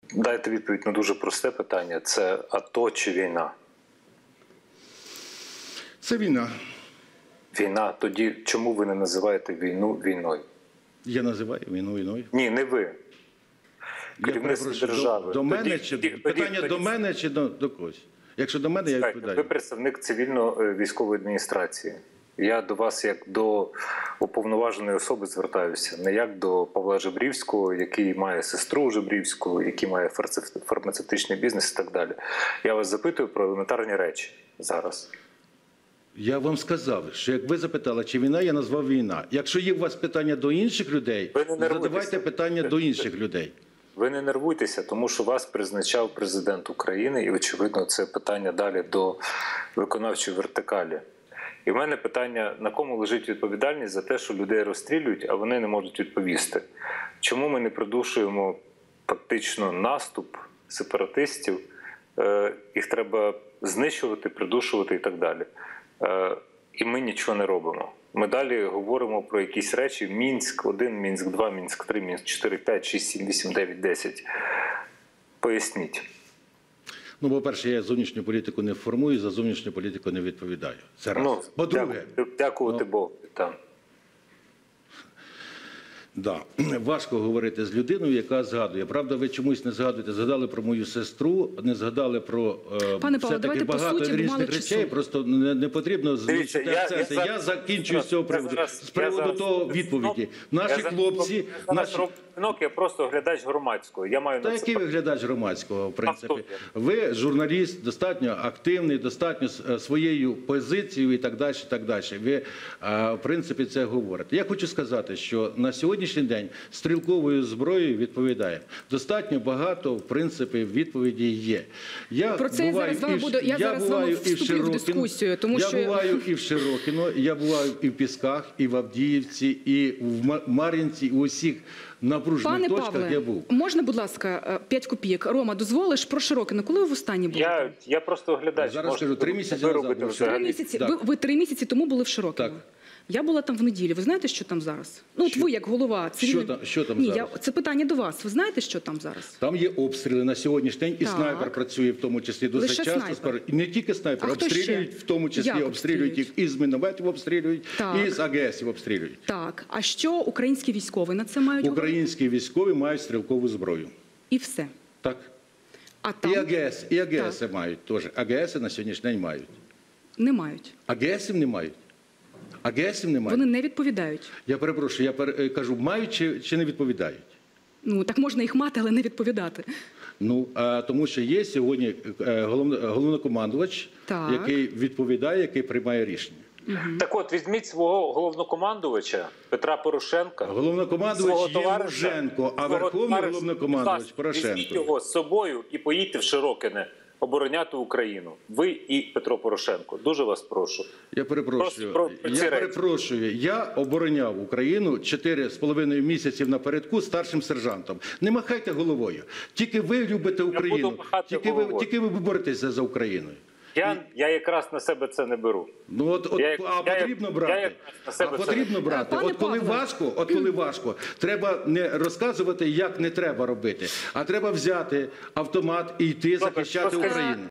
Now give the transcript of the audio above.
Дайте відповідь на дуже просте питання. Це АТО чи війна? Це війна. Війна. Тоді чому ви не називаєте війну війною? Я називаю війну війною. Ні, не ви. Керівництво держави. До мене чи питання до мене чи до когось? Якщо до мене, я відповідаю. Ви представник цивільно-військової адміністрації. Я до вас як до уповноваженої особи звертаюся, не як до Павла Жебрівського, який має сестру Жебрівську, який має фармацевтичний бізнес і так далі. Я вас запитую про елементарні речі зараз. Я вам сказав, що як ви запитали, чи війна, я назвав війна. Якщо є у вас питання до інших людей, задавайте питання до інших людей. Ви не нервуйтеся, тому що вас призначав президент України, і, очевидно, це питання далі до виконавчої вертикалі. І в мене питання, на кому лежить відповідальність за те, що людей розстрілюють, а вони не можуть відповісти. Чому ми не придушуємо фактично наступ сепаратистів, їх треба знищувати, придушувати і так далі. І ми нічого не робимо. Ми далі говоримо про якісь речі: Мінськ-1, Мінськ-2, Мінськ-3, Мінськ-4, 5, 6, 7, 8, 9, 10. Поясніть. Ну, по-перше, я зовнішню політику не формую, за зовнішню політику не відповідаю. Це раз. Ну, по-друге, дякувати Богу. Там. Да. Важко говорити з людиною, яка згадує. Правда, ви чомусь не згадуєте. Згадали про мою сестру, не згадали про все-таки багато різних речей. Просто не потрібно знищити акценти. Я закінчую з цього приводу. З приводу того відповіді. Наші хлопці... Я просто глядач громадського. Я маю Та який ви глядач громадського, в принципі? Ви журналіст, достатньо активний, достатньо своєю позицією і так далі, і так далі. Ви, в принципі, це говорите. Я хочу сказати, що на сьогоднішній день стрілковою зброєю відповідає. Достатньо багато, в принципі, відповідей є. Про це я зараз з вами вступлю в дискусію. Я буваю і в Широкіно, я буваю і в Пісках, і в Авдіївці, і в Мар'їнці, і у усіх напружених точках я був. Можна, будь ласка, 5 копійок? Рома, дозволиш про Широкино? Коли ви в останнє були? Я просто оглядач. Зараз скажу, 3 місяці назад був в Широкіно. Ви 3 місяці тому були в Широкино? Так. Я була там в неділю. Ви знаєте, що там зараз? Ну, от ви як голова цивільної... Що там зараз? Це питання до вас. Ви знаєте, що там зараз? Там є обстріли на сьогоднішній день, і снайпер працює в тому числі досить часто. І не тільки снайпер, обстрілюють, в тому числі обстрілюють їх і з мінометів обстрілюють, і з АГСів обстрілюють. Так. А що українські військові на це мають? Українські військові мають стрілкову зброю. І все? Так. А там? І АГС мають теж. АГС на сьогоднішній день мають. Не мають. АГСів не мають. АГСів немає. Вони не відповідають. Я перепрошую, я кажу, мають чи не відповідають? Ну, так можна їх мати, але не відповідати. Ну, тому що є сьогодні головнокомандувач, який відповідає, який приймає рішення. Так от, візьміть свого головнокомандувача Петра Порошенка. Головнокомандувач Євженко, а верховний головнокомандувач Порошенко. Візьміть його з собою і поїдьте в Широкине обороняти Україну. Ви і Петро Порошенко. Дуже вас прошу. Я перепрошую. Я обороняв Україну 4,5 місяців напередку старшим сержантом. Не махайте головою. Тільки ви любите Україну. Тільки ви боретеся за Україну. Я якраз на себе це не беру. Ну, потрібно брати. Потрібно брати. От коли важко, треба не розказувати, як не треба робити, а треба взяти автомат і йти захищати Україну.